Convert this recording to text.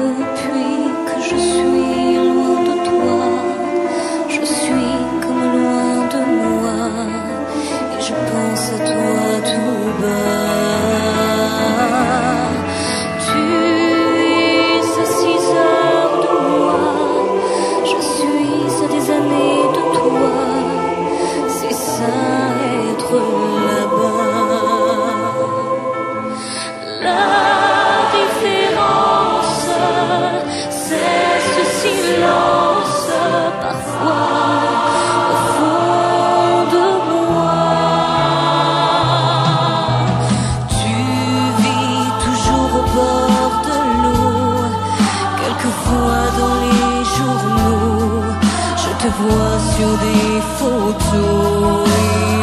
depuis que je suis loin de toi, je suis comme loin de moi, et je pense à toi tout bas. Tu es à 6 heures de moi, je suis à des années de toi, c'est ça être là-bas. La différence, c'est ce silence parfois au fond de moi. Tu vis toujours au bord de l'eau, quelquefois dans les journaux, je te vois sur des photos.